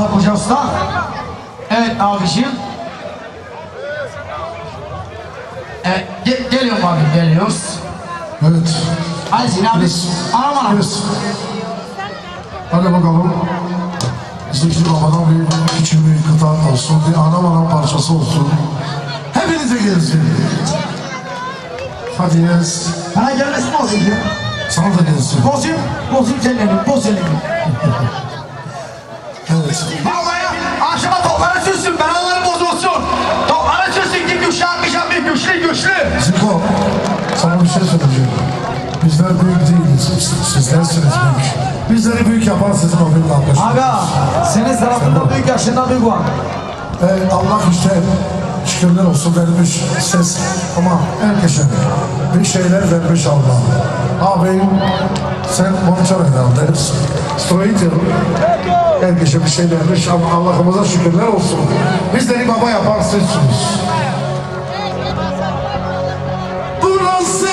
Eyvallah Koca Usta. Evet abiciğim. Evet, geliyorum abi, geliyoruz. Evet. Hadi Zine abi. Anam anam. Hadi bakalım. Bizdeki babadan bir küçük bir kıta olsun, bir anam parçası olsun. Hepinize gelsin. Hadi yaz. Bana gelmesin olsun ya. Sana da gelsin. Bozayım senin, boz elini. Evet. Vallahi akşama toplara sürsün, belaları bozulsun. Toplara sürsün ki güçlü akşam bir güçlü. Ziko, sana bir şey söyleyeceğim. Bizler büyük değiliz, sizlersiniz büyük. Bizleri büyük yapan sizin o büyük arkadaşlar. Aga, senin tarafında büyük, yaşında büyük var. Allah işte şükürler olsun vermiş ses ama herkese bir şeyler vermiş Allah. Abi sen monitör herhalde, Stroiter, herkese bir şey vermiş ama Allah'ımıza şükürler olsun. Bizleri baba yapan sizsiniz. Burası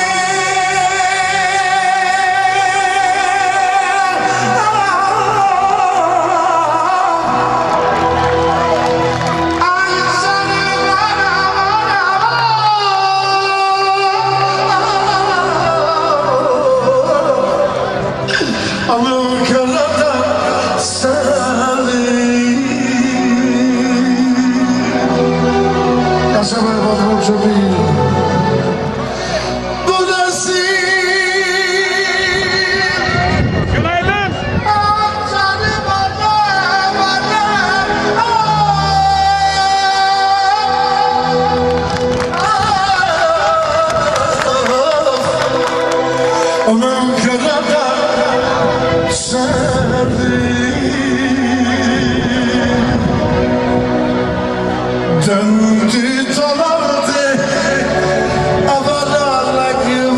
döndü dolandı avalarla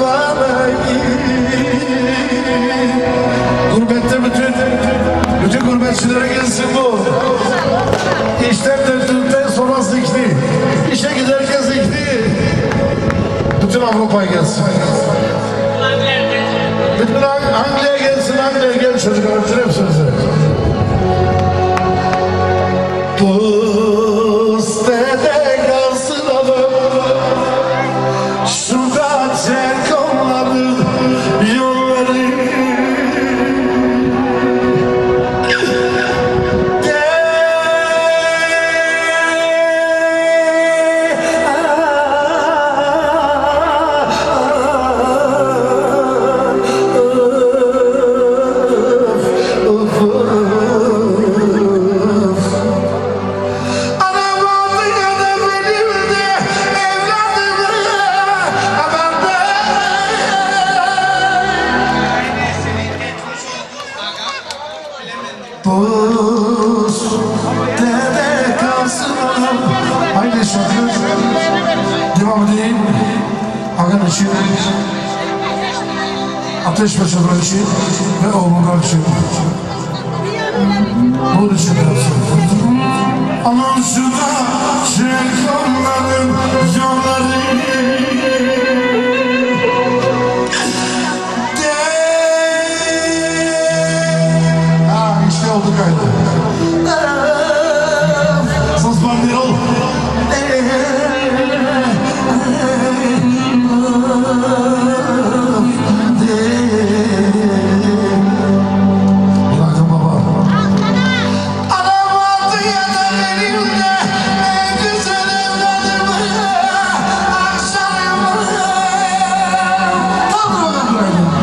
gurbette bütün gurbetçilere gelsin bu. İşler döndükten sonra zikri, işe giderken zikri bütün Avrupa'ya gelsin. Bütün Anglia'ya gelsin, Anglia'ya gel çocuklar, öptür hepsinizi. Postede kalsın adam, şurada terk onların yolları. Postede kalsın adam. Haydi şarkı devam edeyim. Agan için, Ateş Paşa'dan için ve oğlundan için. Bunun için yapsın. Aman şurada çek onların yolları. İşte oldu kaydı. Sos bandero. Bırakın baba. Anam altı yanar elimde, en güzel evladımı akşamım. Kaldır bakalım bırakın.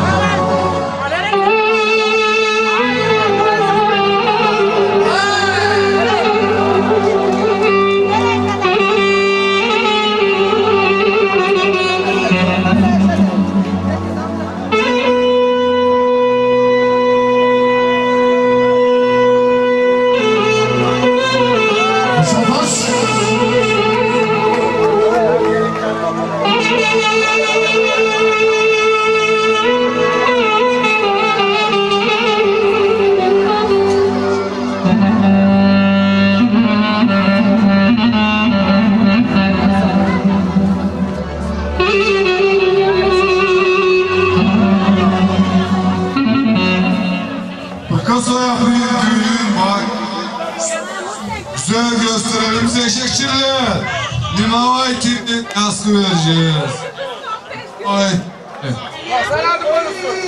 Kasaya bir düğün var. gösterelim teşekkürler. Limavay kirli nasıl vereceğiz? Ay. Sen hadi konuşsun.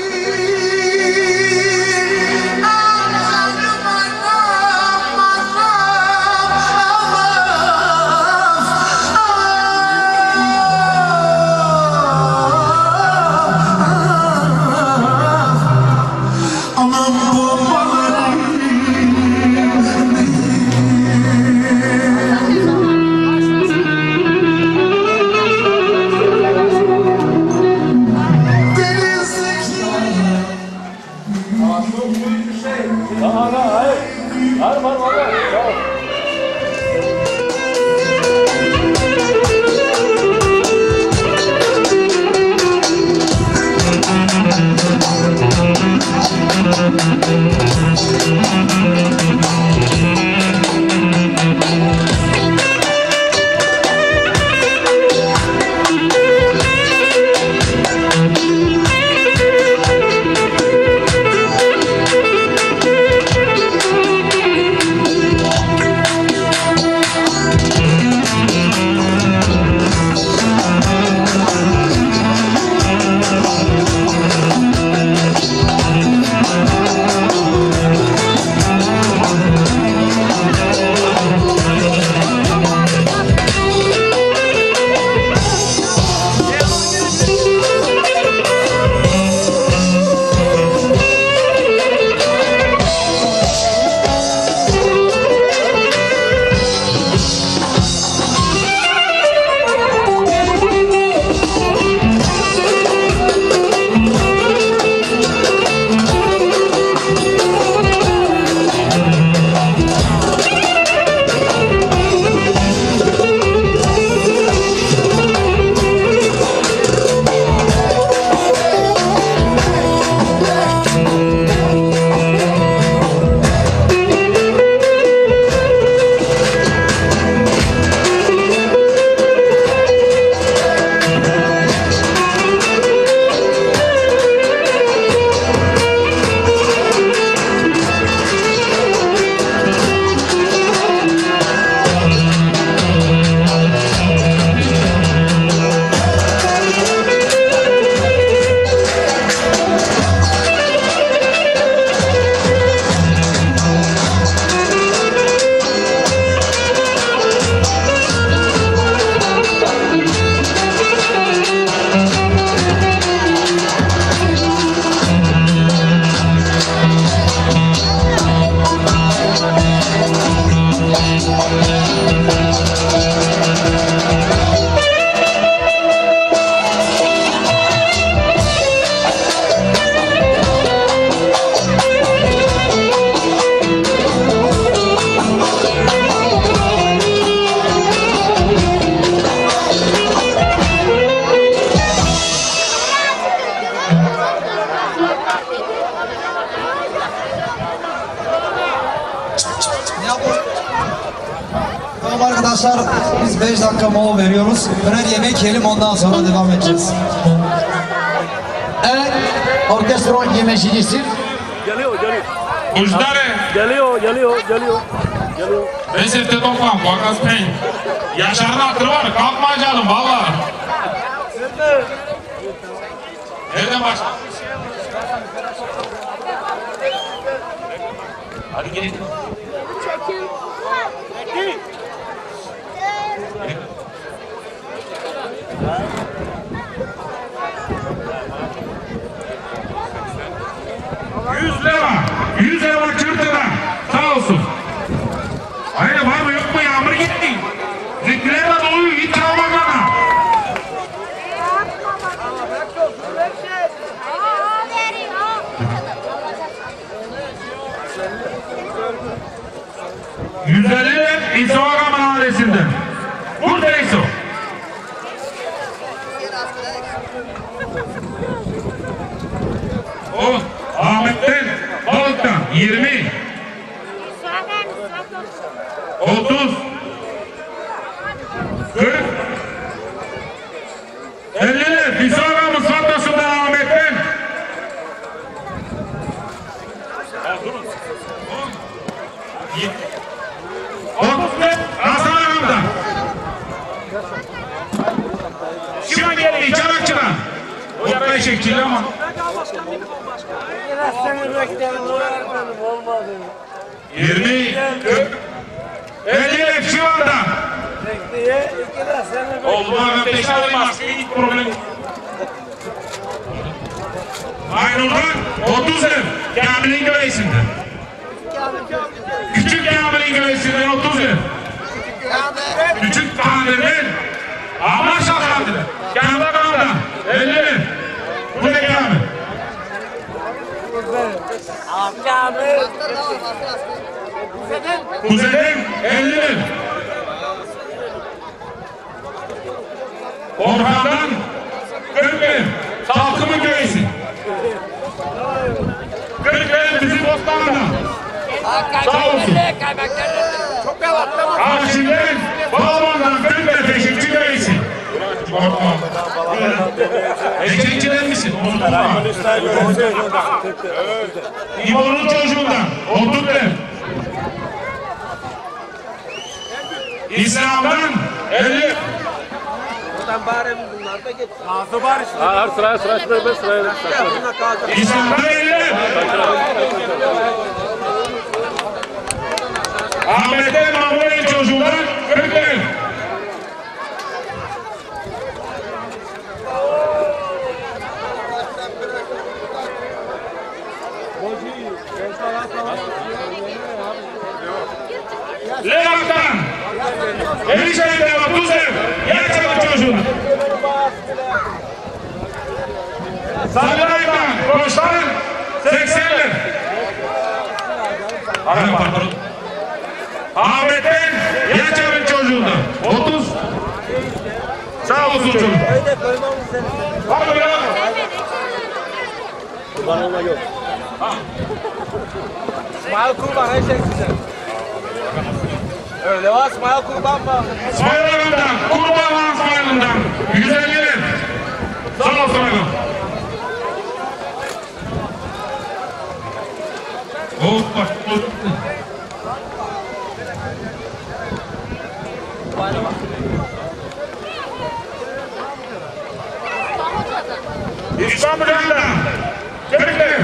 Tamam arkadaşlar, biz 5 dakika mola veriyoruz. Döner yemek yiyelim, ondan sonra devam edeceğiz. Evet, orkestron yemecisi. Geliyor. Ujdare, Geliyor. Beşikte toplam, Bakas Peyn. Yaşar'ın hatırı var, kalkma canım valla. Nereden başla? Hadi gelin. Yüz lira çırtıda. Sağ olsun. Hayır var mı yok mu yağmur gitti. Zikirlerle doluyor hiç çalmak bana. Yüzlerle İsoğaga Mahallesi'nde. Burada İso. O Ahmet'ten Balık'tan 20 30 40 50'ler Fisoğaga Mısvattası'ndan Ahmet'ten 34 Şimdi geliyor Çanakçı'dan. O yara eşekçili ama. Biraz seni beklerim. Olmadı. 20, 40, 50 hepsi var da. Bekleye, biraz seni beklerim. Oldu ben 5 alayım aslında hiç problem yok. Aynur'dan 30 ev. Kamil'in gölesinden. Küçük Kamil'in gölesinden 30 ev. Küçük Kamil'in ama şakandır. Kamil'e kaldı. 50 ev. Bu ne Kamil? Kamil. Kuzenim 50 ev. Orhan'dan 40 ev. Salkım'ın gölesi. 40 ev bizim Bostanlı'dan. Sağ olsun. Haşimlerin Balman'dan 40 ev teşekkür gölesi. Eşekçiler misin? İbo'nun çocuğundan 30 ev. İslam'dan 50. Buradan bari bunlar da geç. Nazlı var işte. Ha, sıraya İslam'dan 50. Ahmet'ten Mahmut'un çocuğundan 40 ev. Levak'tan Erişehir'den 30 ev. Yaşalı çocuğundan. Sarılay'dan Koçlar'ın 80 ev. Pardon. Ahmet'ten Yaşalı çocuğundan 30. Sağ olsun çocuğum. Hadi ya. Kurbanına yok. İsmail Kurban her şey güzel. Öyle var İsmail Kurban mı? İsmail'den, Kurban İsmail'den 150 ev. Sağ olsun efendim. Hoppa. İstanbul'da 40 ev.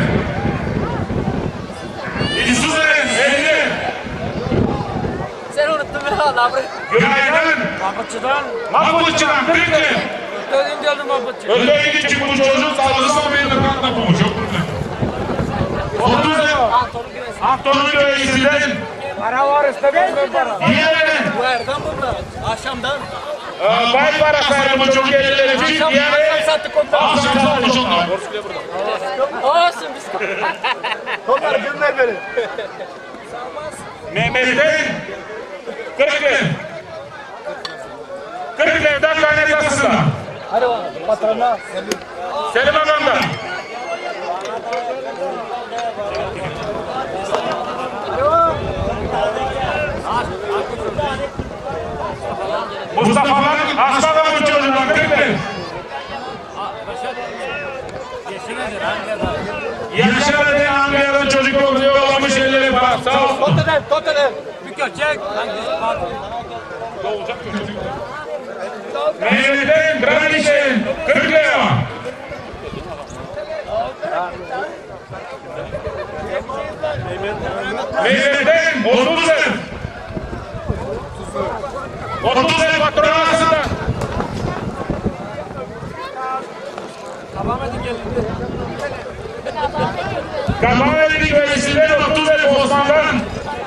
İsuz'da 50. Sen unuttun beni Allah burayı. Gülay'dan, Mahmutçu'dan 40 ev. Ödün geldim Mahmutçu. Özellikle çıkmış çocuk sağlısı benim de kanla bulmuş. Çok güzel. 30 ev. Anton'un gölgesinden. Para var istemem ben para. Diğerine. Bu erden burada. Akşamdan. Bay parasayla bu çocuk elleri bir diğerine. Akşam satmış onlar. Olsun biz. Onlar gönder beni. Mehmet'ten 40 ev. 40 evden kaynatasında. Hadi bakalım patrona. Selim Agan'da. Mustafa'nın Aslan'ın çocuğundan 40 ev. Yaşar diye Ankara'dan çocuk oluyor, yollamış elleri var. Sağ olsun. Totem. Mükemmel çek. Mehmet'ten Graniş'ten 40 ev. Mehmet'ten 30 ev. 30 ev patron arasında. Kapalı'nın gölgesinden 30 ev Osman'dan.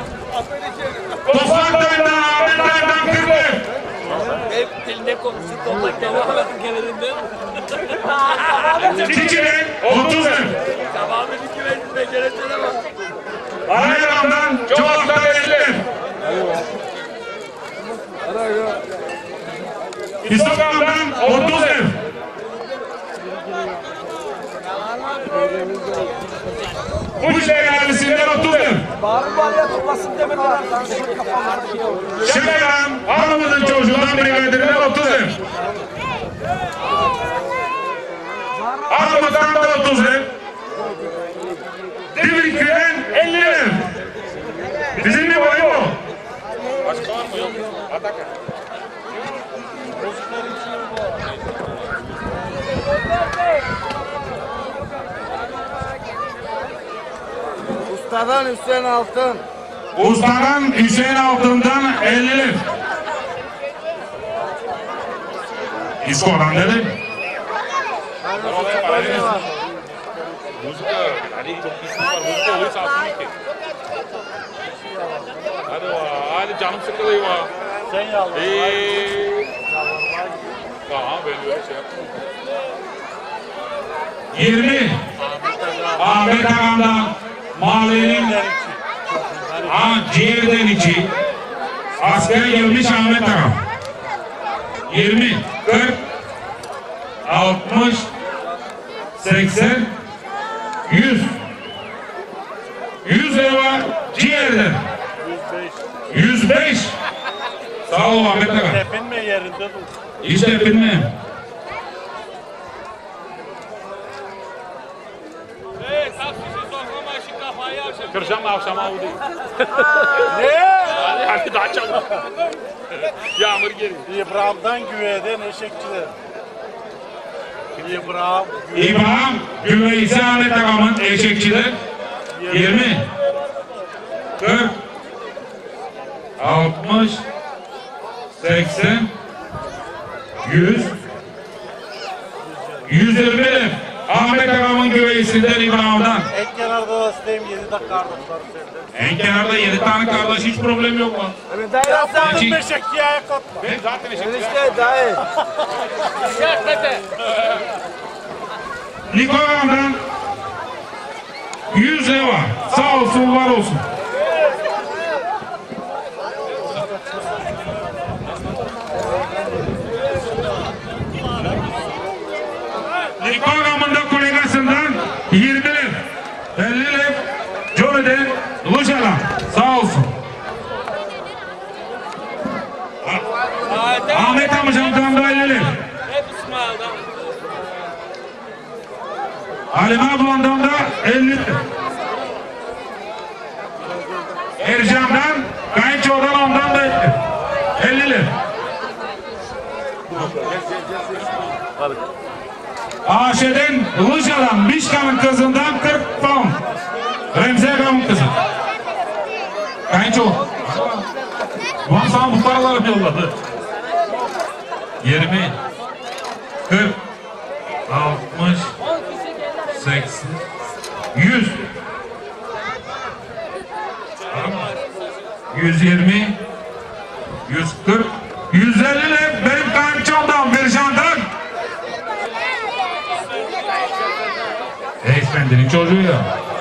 Osman'dan Ahmet'ten 40 ev. Hep dilinde konuşup toprak devam gelirinde. Çiçek'in 30 ev. Tamamı bir becereceğine bak. Anayram'dan Çolak'tan 50 ev. İstokan'dan 30 ev. Bu şelalesinden 30 ev. Bağırın var ya tutmasın demediler. Şelalem hanımızın çocuğundan biri verdiğinden 30 ev. Hanımızdan da 30 ev. Divrikli'den 50 ev. Bizim bir boyu bu. Başka var mı yok? Ustadan Hüseyin Altın. Ustadan Hüseyin Altın'dan 50 lira. İsko'dan dedi. Müzik hani çok ismi var. Müzik oluyor saatsin ki. Hadi canım sıkılıyor va. Sen yalvar. Tamam ben öyle şey yaptım. 20 Ahmet Ağam'dan Mali'nin ciğerden içi asker gelmiş Ahmet Ağam 20 40 60 80 100 100 lira ciğerden 105 Sağ ol Ahmet Ağam. Tepinme yerinde dur. Hiç tepinmeyim. Kıracağım akşama o değil. Ne? Hadi daha çabuk. Yağmur geliyor. İbrahim'den güveyden eşekçiler. İbrahim Güveysi Ahmet Ağam'ın eşekçiler 20 40 60 80 100 120 lira Ahmet Ağam'ın güveysinden İbrahim'den. En kenarda da isteyim 7 dakika kardeşler sende. En kenarda 7 tane kardeş hiç problem yok mu? Ya sen eşekçiye ayak atma. Ben zaten eşekçiyim. İşte dayı. Niko Ağam'dan 100 lira var. Sağ olsun var olsun. Niko Ağam'ın da kolegasından 20 lira. 50 lira. Johnny'den Luja'dan. Sağ olsun. Ahmet amcamdan da 50 lira. Halime ablandan da 50 lira. Ercan'dan, kayınçoğdan ondan da 50 lira. Ayşe'den, Luja'dan, Mişka'nın kızından 40 pound. Remzi Ağam'ın kızı. Kayınçoğlu. Ulan sana bu paraları yolladı. 20 40 60 80 100 120 140 150 lira benim kayınçomdan Bircan'dan. Efendinin çocuğu ya.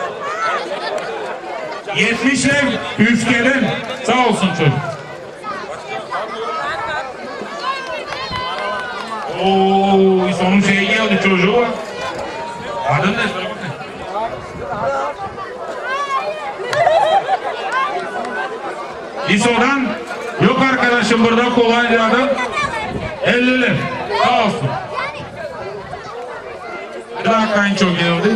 70 lira Üfke'den. Sağ olsun çocuk. Ooo sonun şeyi geldi çocuğu. Adın ne? İso'dan yok arkadaşım burada kolayca adım 50 lira. Sağ olsun. Bir daha kayınço geldi.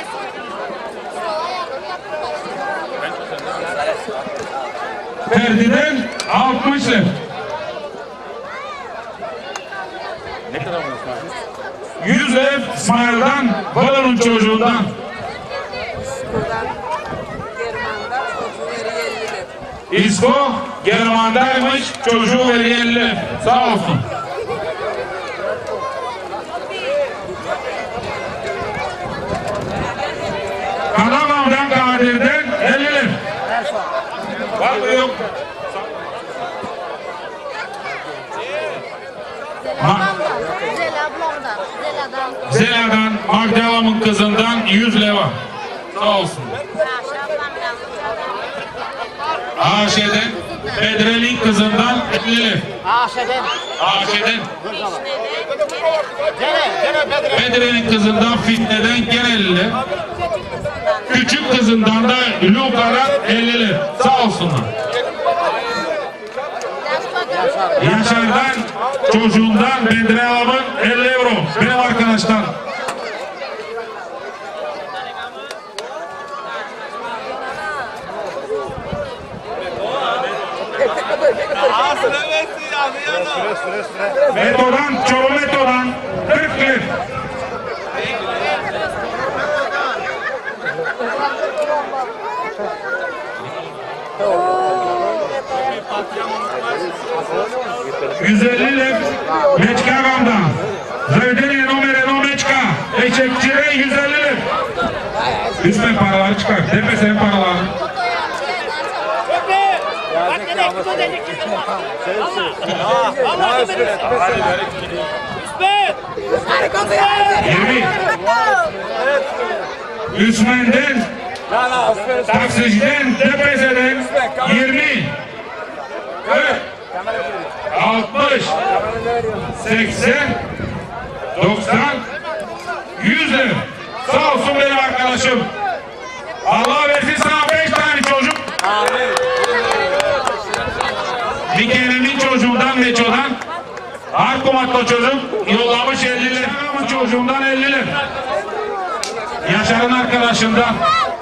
Ferdi'den 60 lira. Ne kadar mı? 100 lira İsmail'den, Balon'un çocuğundan. İsko German'daymış, çocuğu veriyor 50 lira. Sağ olsun. Kadavam'dan Kadir'den 50 lira. Var mı yok? Zela'dan, Magdalam'ın kızından 100 lira. Sağ olsun. Ayşe'den, Bedrel'in kızından 50 lira. Ayşe'den. Bedrel'in kızından Fitne'den gene 50 lira. Küçük kızından da Luka'dan 50 lira. Sağ olsunlar. Yaşar'dan, çocuğundan Bedre Ağam'ın 50 euro. Benim arkadaşlar. Meto'dan, Çorlu Meto'dan 40 lira. 150 lef Meçka Gam'dan. Zevdeli numere no Meçka. Eşekçire 150 lef. Üstüne paraları çıkar. Tepe senin paraları. Üsmen'den, taksiciden, tepeseden 20, 40, 60, 80, 90, 100 lira. Sağ olsun benim arkadaşım. Allah versin sana 5 tane çocuk. Dikenemin çocuğundan Meço'dan Arkumat'ta çocuk yollamış 50 lira. Çocuğundan 50 lira. Yaşar'ın arkadaşından.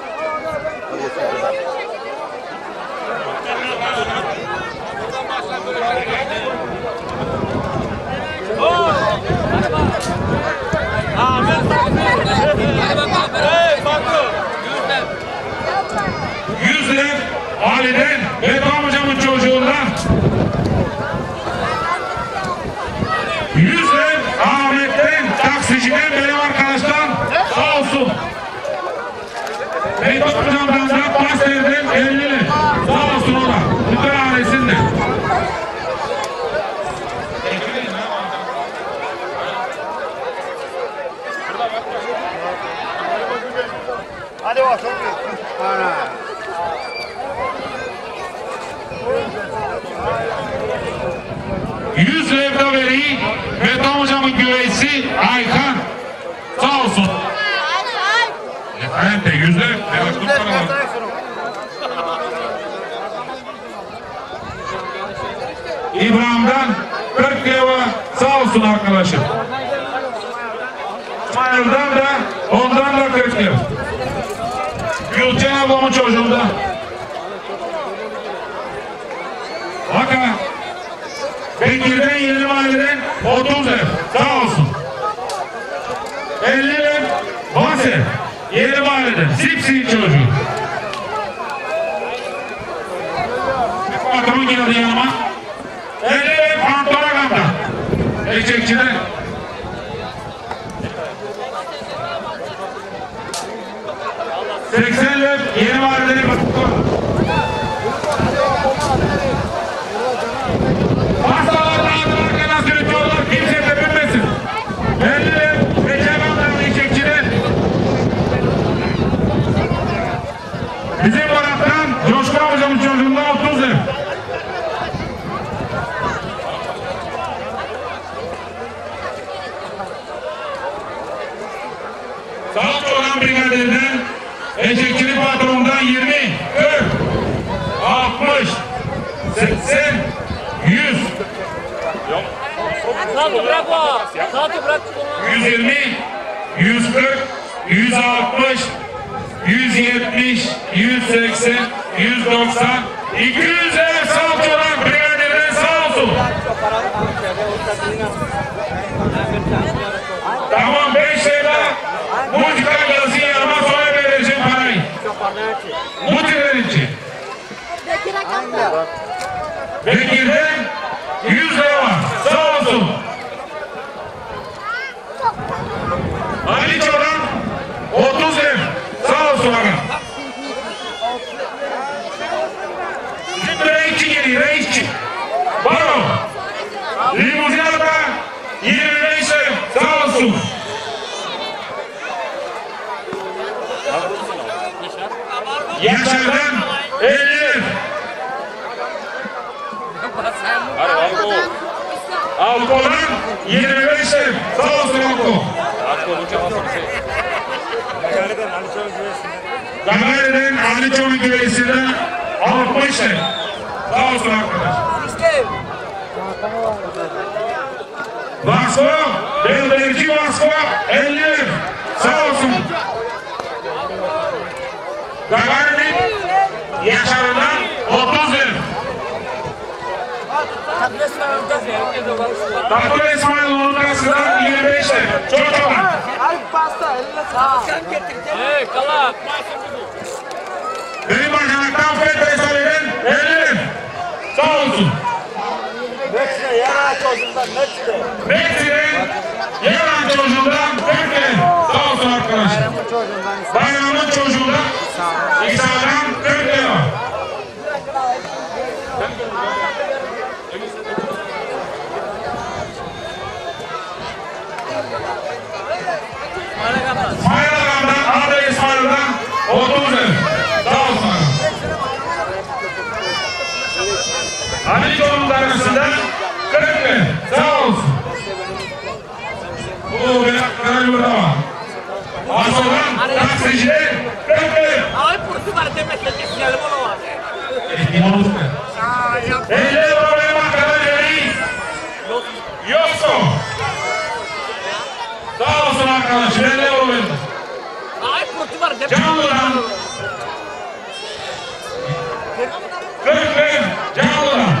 Yüzler Ali'den Beton hocamın çocuğundan. Yüzler Ahmet'ten taksiciden benim arkadaştan sağ olsun. Beton hocamdan da Paster'den 50 lira. Sağ olsun ona. Bütün ailesinden. Hadi bakalım. 100 levda veriyi Beton hocamın güveysi Aykan sağ olsun. Efendim de 100 lev. İbrahim'den 40 leva sağ olsun arkadaşım. İsmail'den de ondan da 40 leva. Gülçen ablamın çocuğundan. Bakın. Bekir'den Yeni Mahalle'den 30 ev. Sağ olsun. 50 ev. Base. Yeni Mahalle'den. Sipsi çocuğu. Bakımın geldi yanıma. 50 ev Antoragam'da. Eşekçiden. Seksenler Yeni Mahalle'den hastalarla adına sürütüyorlar, kimse tepinmesin. 50 Recep'den eşekçiden. Bizim taraftan Coşkun hocamın çocuğundan 30 ev. Sağlık olan brigaderden eşekçilik patronundan 20, 40, 60, 80, 100. Salto bırak o. Salto bırak. 120, 140, 160, 170, 180, 190, 200 ev salçalar brigaderden sağ olsun. Tamam 5 lira. Mucika gelsin yanıma sonra vereceğim parayı. Mucika için. Bekir'den 100 lira var. Sağ olsun. Aliço'dan 30 ev. Sağ olsun aga. Bizim reisçi geliyor, reisçi. Baro. Limuzinada 25 ev. Sağ olsun. Yaşar'dan 50 ev. Alko'dan 25 ev. Sağ olsun Alko. Gagari'den Aliço'nun güveysinden 60 ev. Sağ olsun arkadaş. Vasko, Belberci Vasko 50 ev. Sağ olsun. Gagari'nin Yaşar'dan 30 ev. Tatlı İsmailoğlu'nun karşısından 25 ev. Çok çok. Hey kala. Benim başkanlıktan Fed Resale'den 50 ev. Sağ olsun. Meksine yaran çocuğundan Meksine. Meksine'nin yaran çocuğundan 40 lira. Sağ olsun arkadaşlar. Bayramın çocuğundan İsa'dan 40 lira. İsmail'den, Arda İsmail'den 30 lira. Sağ olsun. Aliçoğlu'nun arasında 40 lira. Sağ olsun. Bu bir burada var. Aso'dan taksiciler 40 lira. Ay kurtu var demek ki gelip ona var. Ehtim olsun. 50 lira benim arkadaş vereyim. Yoksa. Sağ olsun arkadaş. 50 lira benim. Ay kurtu var demek. Canlı'dan 40 lira. Canlı'dan.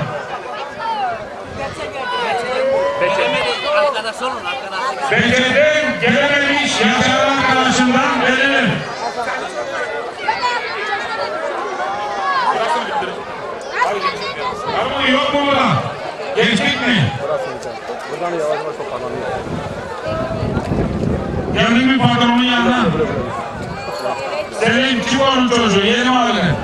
Arkadaş olun arkadaş. Beceriden gelememiş yaşayan arkadaşından 50 lira. Var mı yok mu burada? Gençlik mi? Buradan yavaş yavaş toparlanıyor. Geldim bir patronun yanına. Selim Çivor'un çocuğu, yeni mahalle.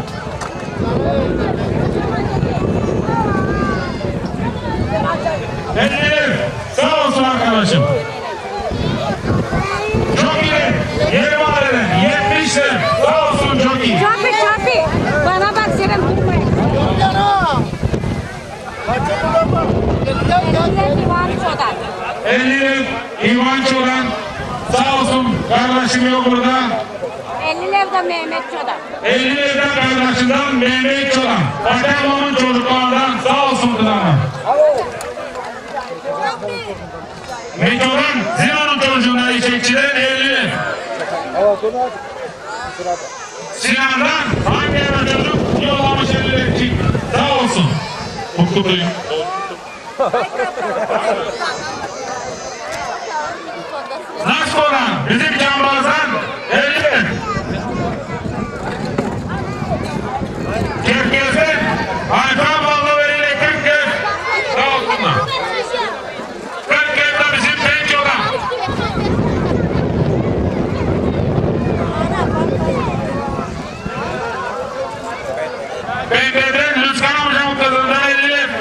Elleri sağ olsun arkadaşım. Çok iyi. Yeni mahalleden 70 lira. Sağ olsun çok iyi. Çapi. Bana bak Serem durmayın. İvanço'dan. 50 lira İvanço'dan. Sağ olsun kardeşim yok burada. 50 lirada Mehmetço'dan. 50 lira kardeşinden Mehmet Çolan. Paterno'nun çocuklarından sağ olsun kızlarına. Meteor'un Zina'nın çocuğuna içekçiden 50 lira. Sinan'dan Ankara'da çocuk yollamış 50 lira için. Sağ olsun. Mutluyum. Nasko'dan bizim Cambaz'dan 50 lira. Çerkez'den Aykan Ballıveri'yle 40 lira. Sağ olsunlar. 40 lira da bizim Penço'dan. Bey'den Lütkan amcamın kızından 50 lira.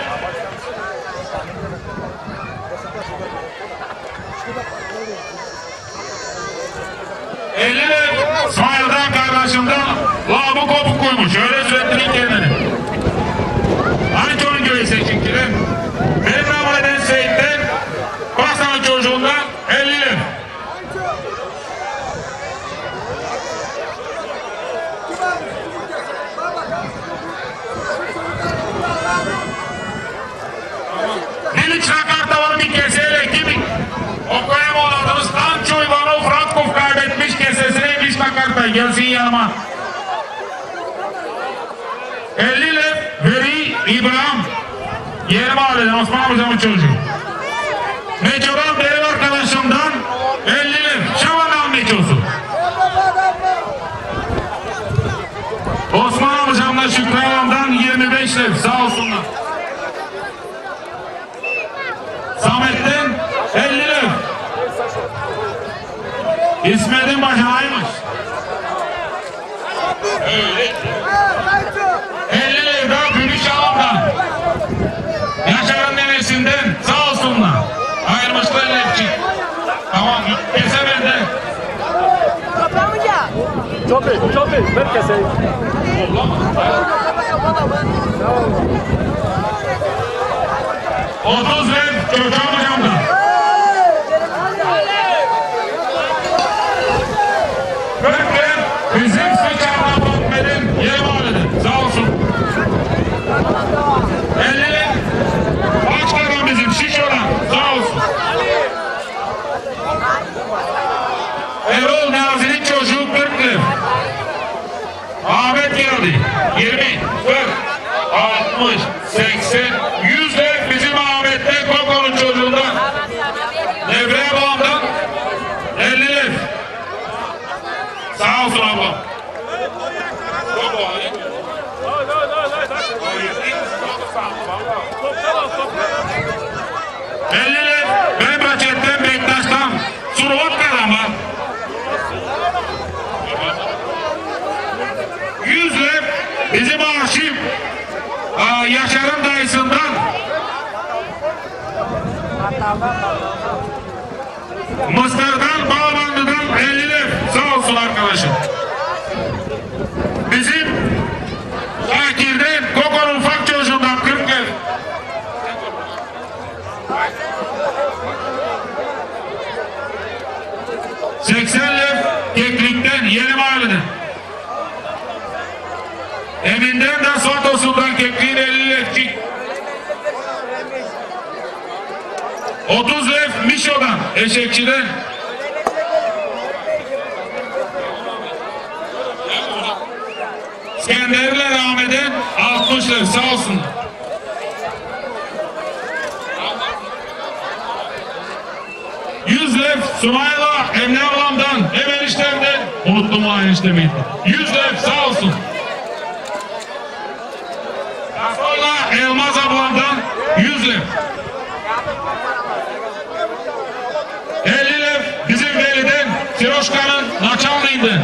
İsmail'den kardeşimden labı kopuk koymuş. Öyle sürekli kendini. Aliço'nun köyü seçinkiler. Benim Ramazan Seyit'ten Baksana çocuğundan 50 lira. Dili Çakartavan'ın bir keseyle gibi Okoyam oğlanımız Tanço Ivanov Fratkov kaybetmiş kesesine bir Çakarta gelsin yanıma. 50 lira veri İbrahim Yeni Mahalleden Osman amcamın çocuğu. Meço'dan benim arkadaşımdan 50 lira Şavan'dan Meço'su. Osman amcamdan Şükrü Ağam'dan 25 lira sağ olsunlar. Samet'ten 50 lira. İsmet'in başınaymış. Öyle. 50 lira daha Gülüş Ağam'dan. Yaşar'ın nenesinden sağ olsunlar. Ayırmışlar lepçi. Tamam, kese benden. Çok iyi. Ben keseyim. 30 lira Gökhan hocamdan. 40 lira bizim Sıçar'dan Batmen'in Yeni Mahalleden. Sağ olsun. 50 lira Başkanım bizim Şişo'dan. Sağ olsun. Erol Nazi'nin çocuğu 40 lira. Ahmet geldi. 20, 40, 60, 80, 100 lira bizim Ahmet'ten Koko'nun çocuğundan. Devreye bağımdan 50 lira. Sağ olsun abla. Koko alayım. Mısır'dan, Bağbanlı'dan 50'ler. Sağ olsun arkadaşım. Bizim Şakir'den, Koko'nun ufak çocuğundan 40'ler. ...80'ler Keklik'ten, Yeni Mahalle'den. Emin'den de Suatosu'ndan Keklik'in 50'ler. 30 lef Mişo'dan, Eşekçi'den. İskenderler Ahmet'den 60 lef, sağ olsun. Sumayla Emine ablamdan, hem eniştemden, unuttum o eniştemi. 100 lef, sağ olsun. Sonra Elmaz ablamdan 100 lef. 50 lef bizim veliden, Siroşka'nın Naçanlı'ydı.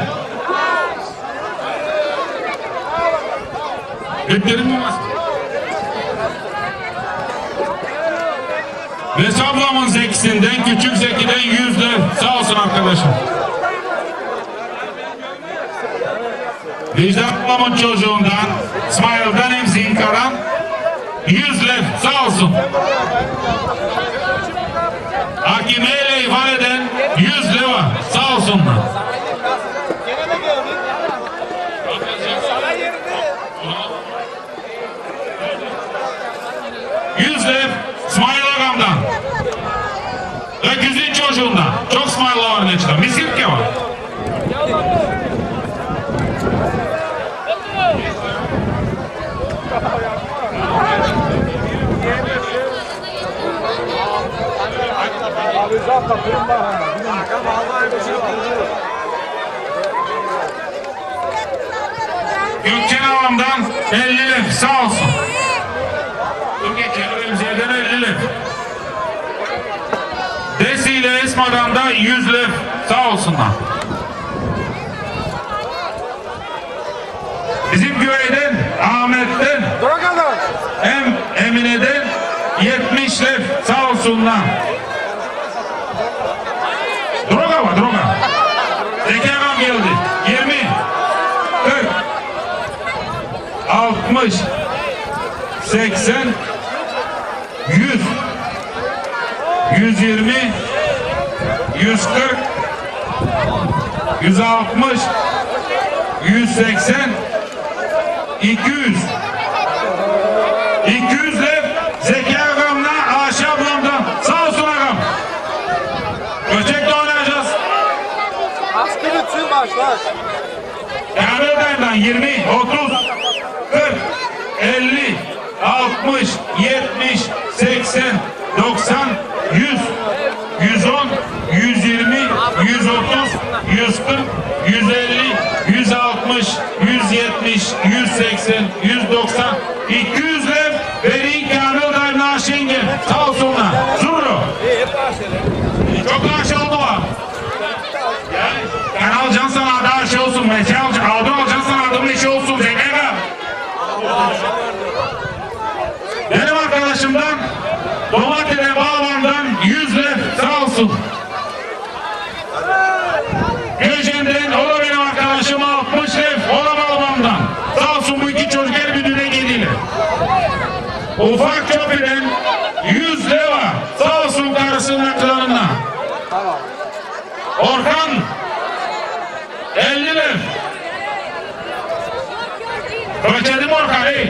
Bittirin mi? Ve ablamın Zeki'sinden, küçük Zeki'den 100 lef. Sağ olsun arkadaşım. Vicdan ablamın çocuğundan, İsmail'den hem Zinkar'dan 100 lef. Sağ olsun. Hakimeyle ifade eden 100 leva. Sağ olsunlar. Ve Güzin çocuğundan. Çok İsmail'la var ne çıkan. Misirke var. Gökçen Ağam'dan 50 lef. Sağ olsun. Gökçen Remziye'den 50 lef. Desi ile Esma'dan da 100 lef. Sağ olsunlar. Bizim Güvey'den, Ahmet'ten, hem Emine'den 70 lef. Sağ olsunlar. Droga var, droga. Zekâgam geldi. 20, 40, 60, 80, 100, 120, 140, 160, 180, 200, 200 lef Zeki ağamla Ayşe ablamdan. Sağ olsun ağam. Göçekte oynayacağız. Askı bitsin başlar. Yanıldayımdan 20, 30, 40, 50, 60, 70, 80, 90, 100, 110, 120, 130, 140, 150, 160, 170, 180, 190, 200 lef Veri Kanıldayım Naşingel. Sağ olsunlar. Zurru. Çok aşı oldu var. Yani alacaksın sana adı aşı olsun. Meçe alacaksın sana adımın işi olsun. Zekega. Benim arkadaşımdan Domatine Bağlan'dan 100 lef. Sağ olsun. Gülşen'den o da benim arkadaşım 60 lef. O da Bağlan'dan. Sağ olsun bu iki çocuk her bir düğüne geliyle. Ufak Çöpü'den 100 leva. Sağ olsun karısının aklarına. Orhan 50 lef. Ölçedim Orhan ey.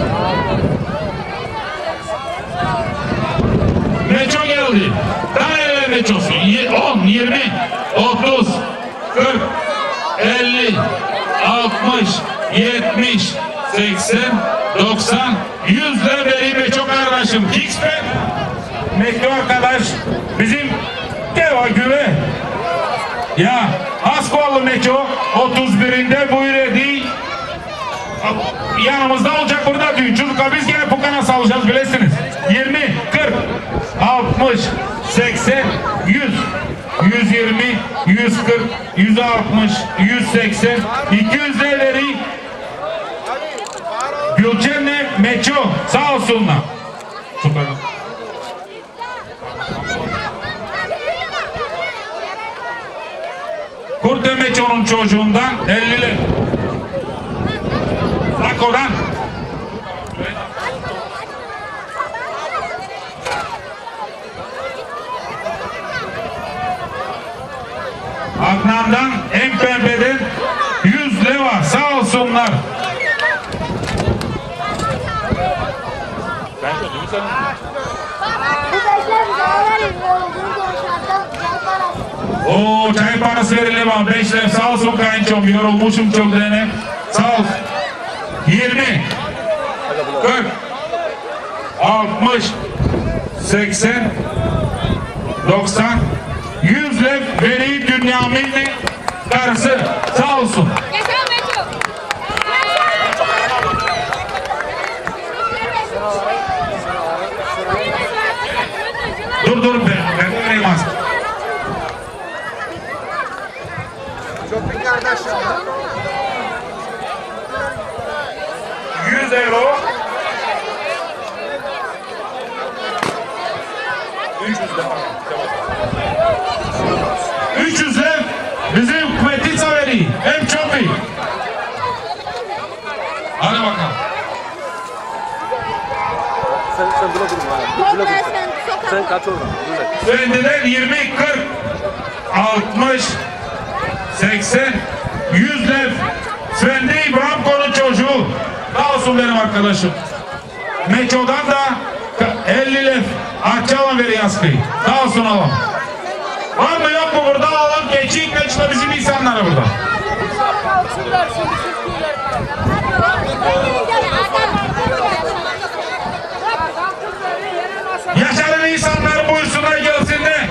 Meço geldi. Daha evvel meçosu. 10, 20, 30, 40, 50, 60, 70, 80, 90, 100 lira vereyim meço kardeşim. Kingspen. Meço arkadaş. Bizim deva güve. Ya Askollu meço 31'inde buyur değil. Yanımızda olacak burada düğün. Çocuklar biz gene Pukan'a salacağız bilesiniz. 20, 40, 60, 80, 100, 120, 140, 160, 180, 200 lirayı Gülçen'le Meço sağ olsunlar. Kurtemeço'nun çocuğundan 50'li. Zako'dan. Adnan'dan MPB'den 100 leva. Sağ olsunlar. Oo, çay parası verelim ama 5 lev. Sağ olsun kayınçom. Yorulmuşum çok dene. Sağ ol. 20 40 60 80 90 100 lev veri Dünyamin'le karısı. Sağ olsun. Dur ben vereyim az. Çok bir kardeş ya. 100 euro. 300 lev bizim Kmetica veri. Hem çok iyi. Hadi bakalım. Sen buna durma. Sen kaç oradan? Efendiler 20, 40, 60, 80, 100 lev. Efendi İbrahimko'nun çocuğu. Sağ olsun benim arkadaşım. Meço'dan da 50 lev. Akçalan veri yaskıyı. Sağ olsun alalım. Var mı yok mu burada alalım. Geçin geçme bizim insanları burada. Yaşayan insanlar buyursunlar gelsin de.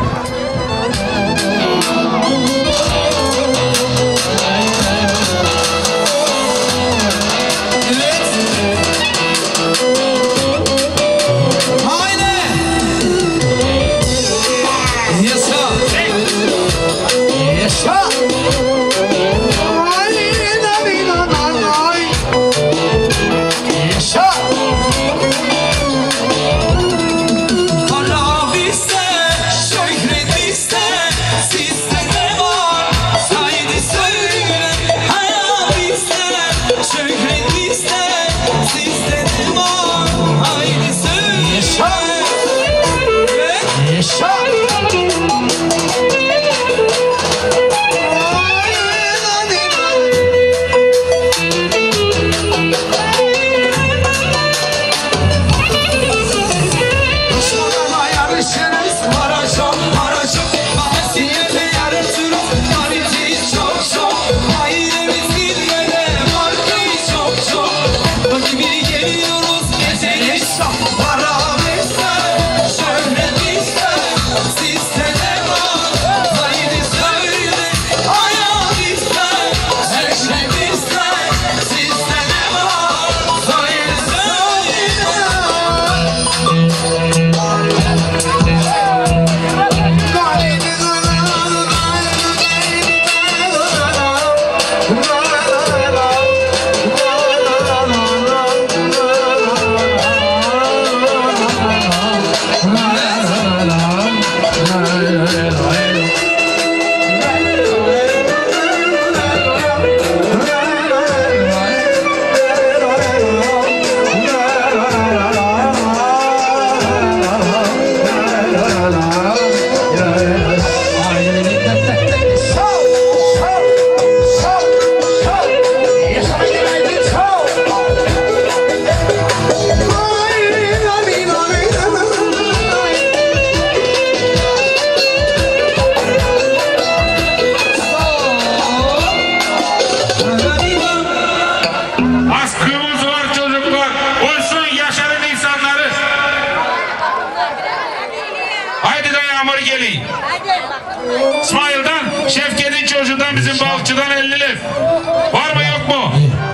İsmail'den, Şevket'in çocuğundan, bizim balıkçıdan 50 lev. Var mı yok mu?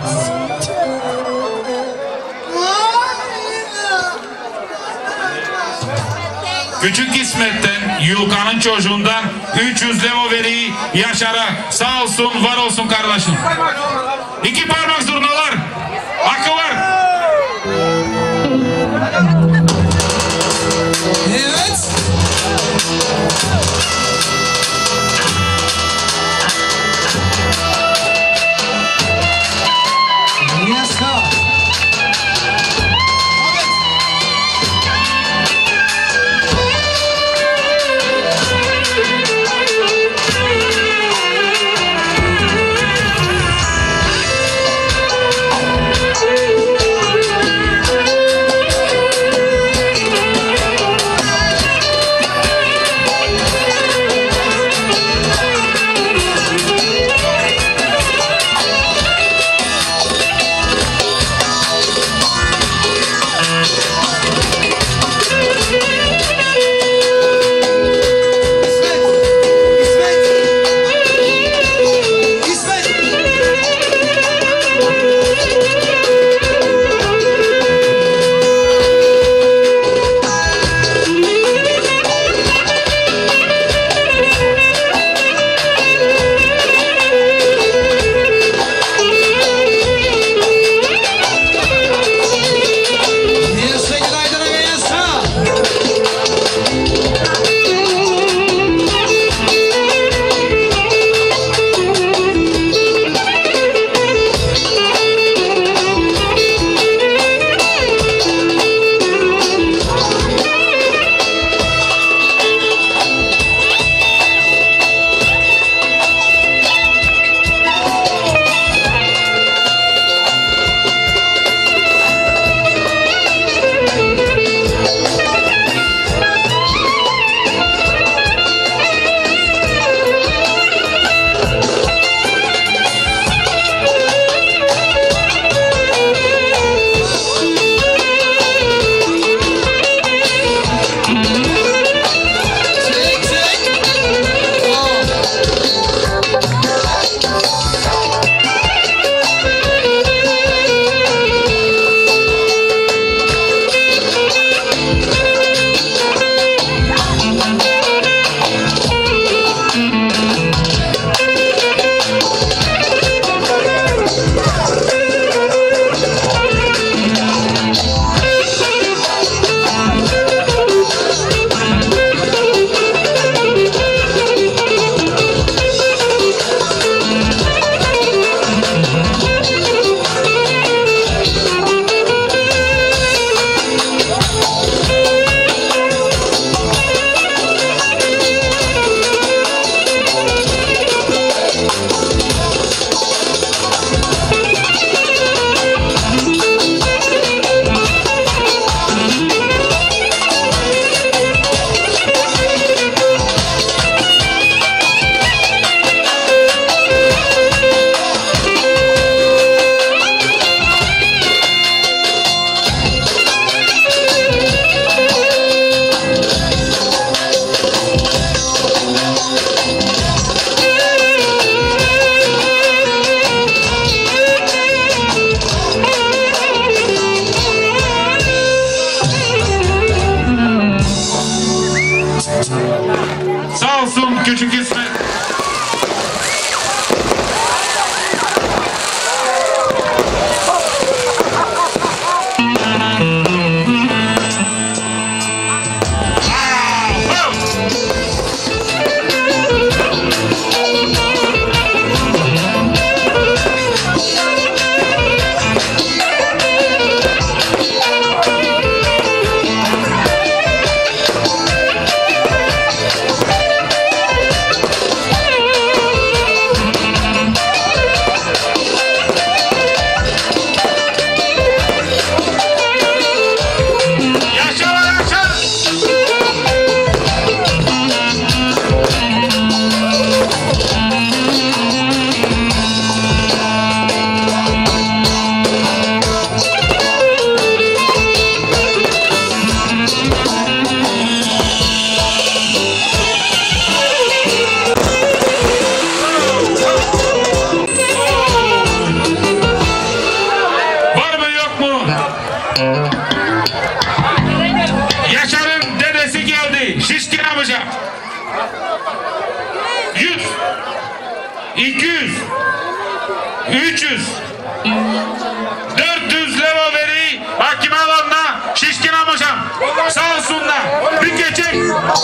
Küçük İsmet'ten, Yulkan'ın çocuğundan 300 lev o veriyi Yaşar'a. Sağ olsun, var olsun kardeşim. 2 parmak zurnalar. Hakkı var. Evet. Küçük İsmet. Yaşar'ın dedesi geldi. Şişkin amca. 100, 200, 300, 400 lira veri hakim alanına Şişkin amcam. Sağ olsunlar. Bir geçecek.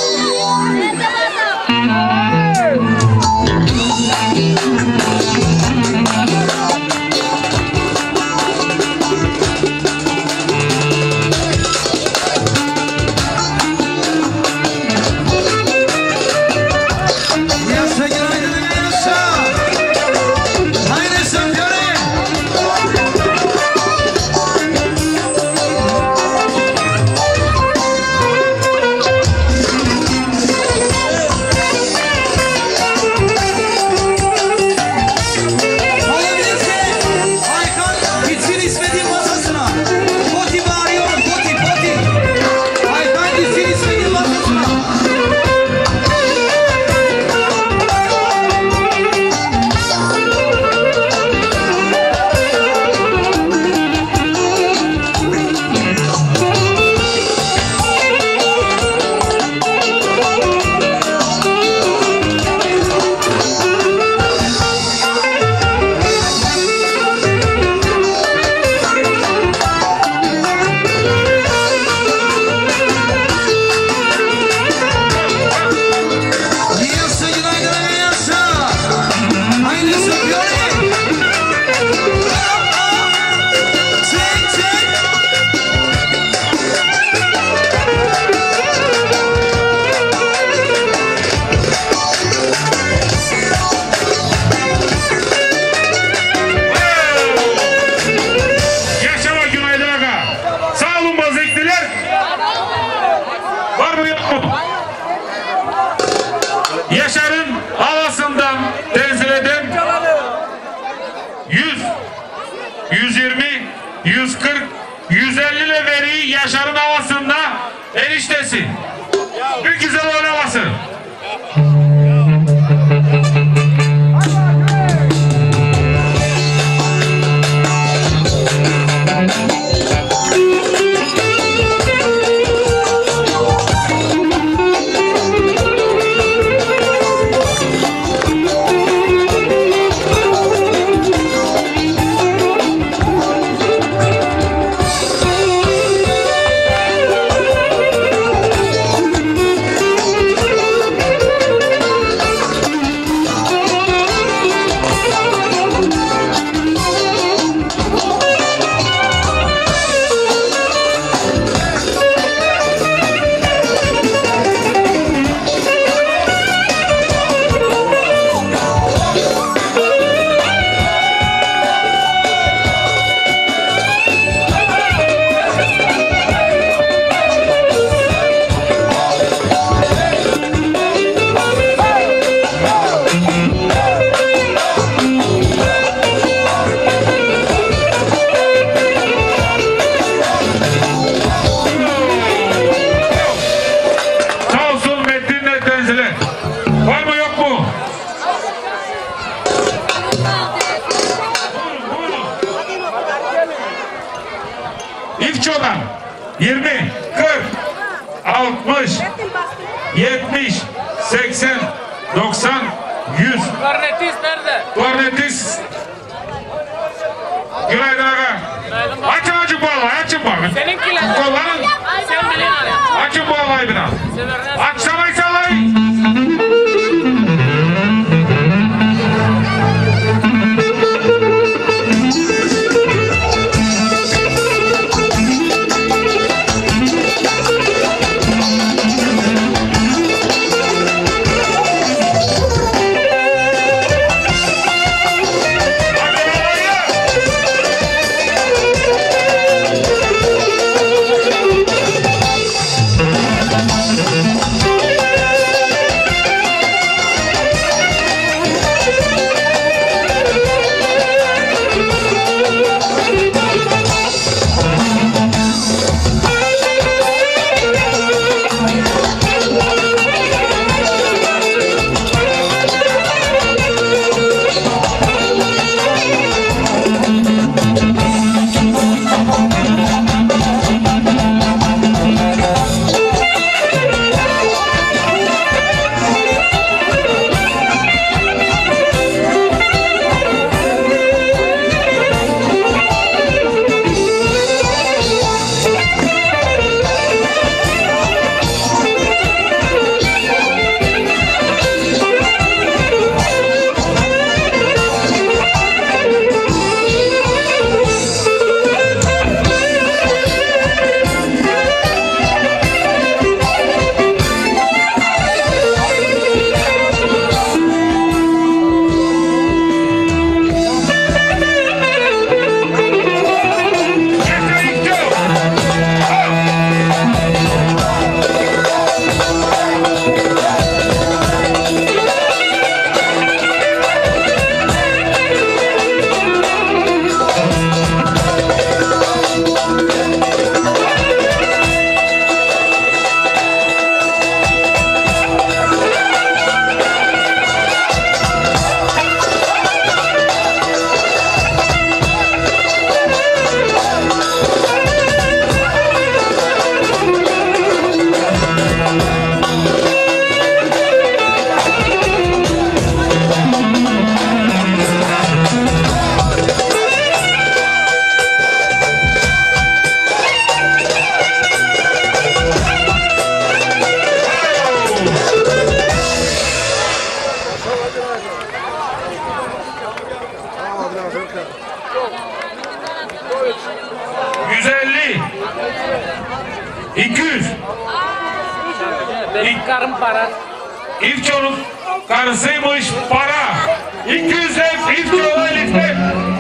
Yaşar'ın havasından tenzil eden 100, 120, 140, 150 leveri Yaşar'ın havasında eniştesi. Bir güzel oynaması. Var mı yok mu? İfço'dan 20, 40, 60, 70, 80, Seninkiler. Kullanın. Sen bilin abi. Açın bu havayı biraz. Akşamayı sallayın. Benim karım para. İlkço'nun karısıymış para. 200 ev İlkço'ya liste.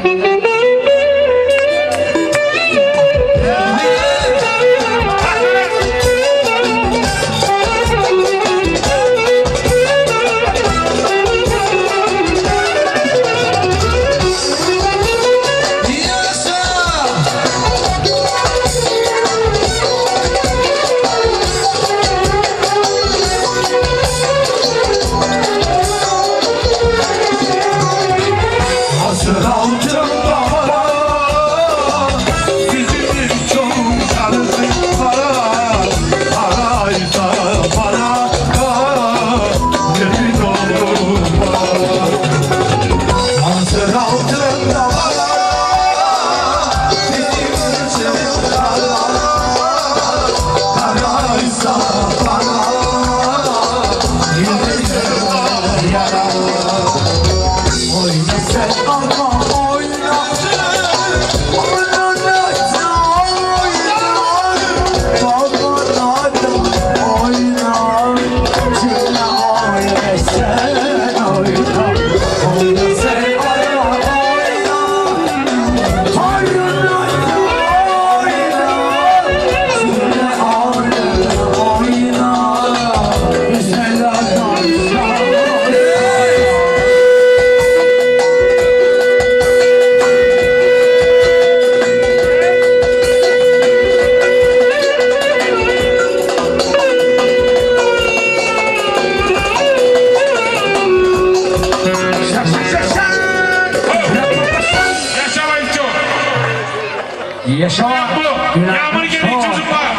Yaşa. Yağmur gibi çocuklar.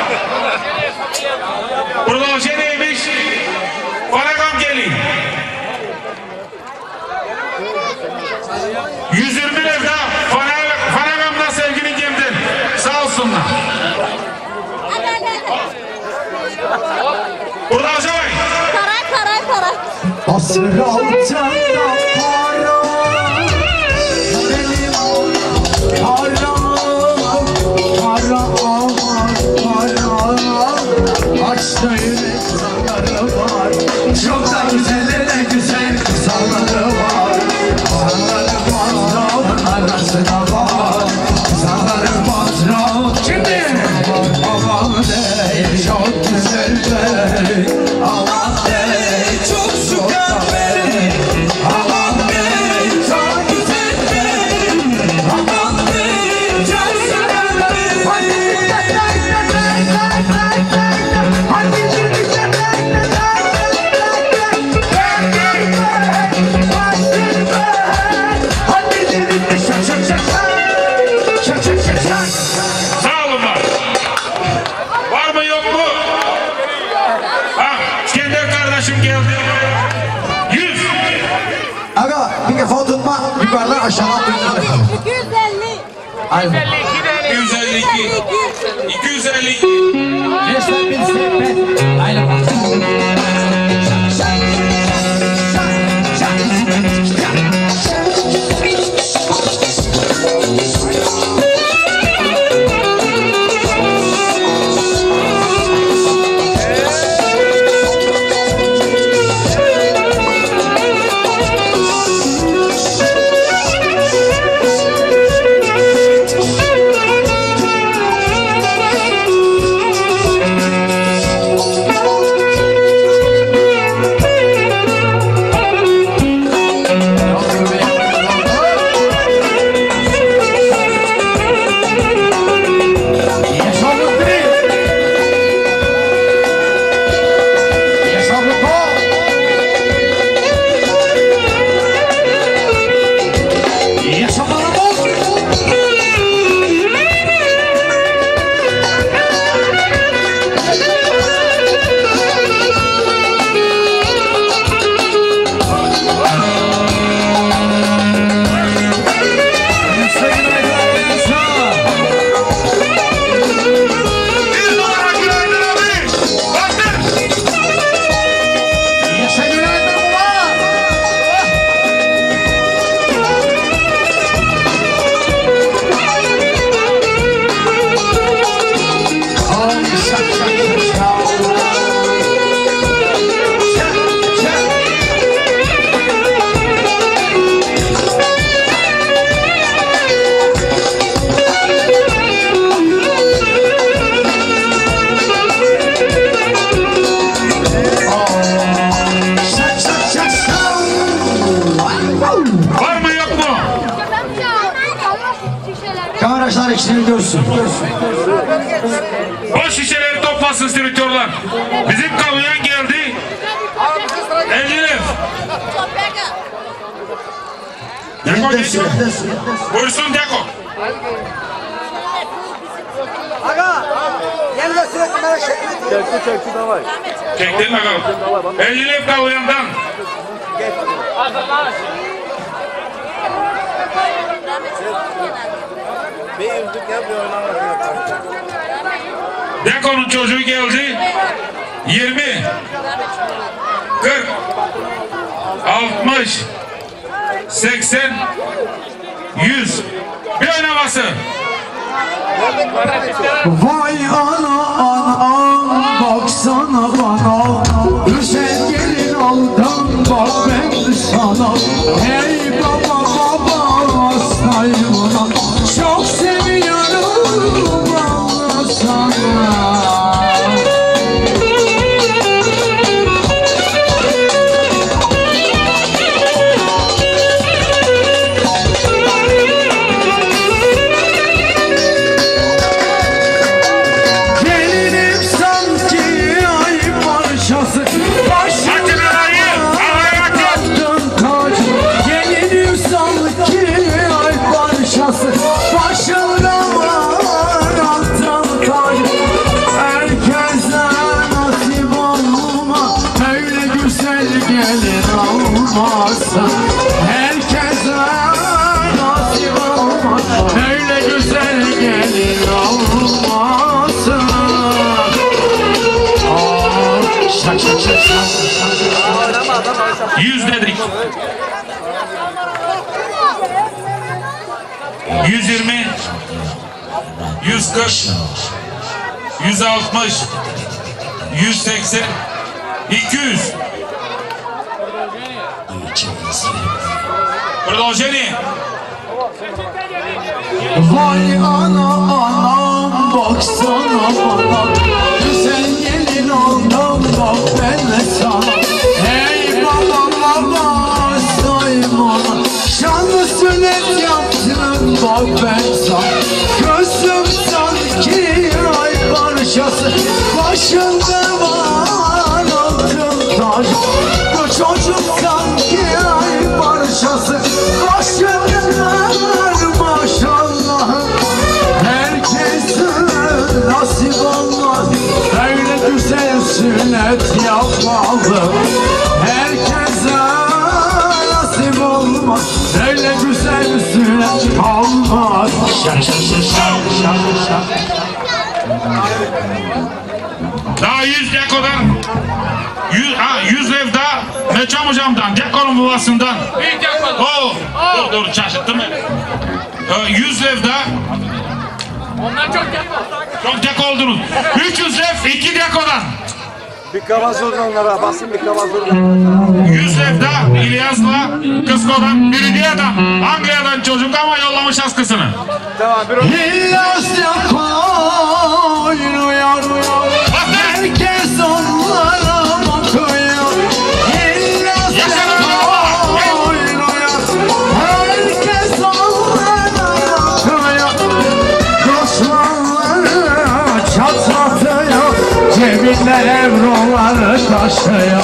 Burada o şey neymiş? Panagam gelin. 120 lira Panagam'da sevgili geldi. Sağ olsunlar. Hasır altında para, benim para, para aman para, açta yürek kızları var, çok da güzellere güzel kızları var, kızları mazram arasına var, kızları mazram şimdi aman dey çok güzel dey, aman dey çok süper dey, aman dey çok güzel dey, aman dey çok süper dey. Sağ olun var. Var mı yok mu? Ha, İskender kardeşim geldi. 100. Aga bir defa tutma yukarıdan aşağıdan tutma. 250. 252. Resmen bir sepet. Aynen bak. Var mı yok mu? Arkadaşlar işini görsün. Boş şişeleri toplasın sürütüyorlar. Bizim kamyon geldi. 50 lira. Deko geliyor. Buyursun Deko. Aga yerine sürekli merak etme. Çektin bakalım. 50 lira kamyondan. Deko'nun çocuğu geldi. 20 40 60 80 100 bir oynaması. Vay ana ana baksana bana, güzel gelin aldım bak ben sana. Hey baba baba hastayım ona, çok seviyorum anlasana. Herkese nasip olmaz, öyle güzel gelin olmasın. Şak şak şak şak. 100 dedik. 120, 140, 160, 180, 200. Продолжение. Vay ana anam baksana bana, güzel gelin oldum bak ben sana. Hey baba baba saymana, şanlı sünnet yaptın bak ben sana. Gözüm sanki ay parçası, başında var altın taş. Bu çocuk sanki ay parçası, başında var maşallah. Herkesin nasip olmaz, öyle güzel sünnet yapmalı. Herkese nasip olmaz, öyle güzel sünnet olmaz. Daha 100 dekodan 100 ev daha Meçam hocamdan, dekonun babasından. Dur şaşırttın mı? 100 ev daha. Onlar çok yakın. Çok deko oldunuz. 300 ev 2 dekodan. Bir kavaz vurun onlara, basın bir kavaz vurun. 100 ev daha İlyas'la Kısko'dan birinci adam. Ankara'dan çocuk ama yollamış askısını. Tamam, bir o. İlyas'ya koyuyor, herkes onlara bakıyor. İlyas'ya koyuyor, herkes onlara bakıyor. Düşmanları çatlatıyor, cebinde evroları taşıyor.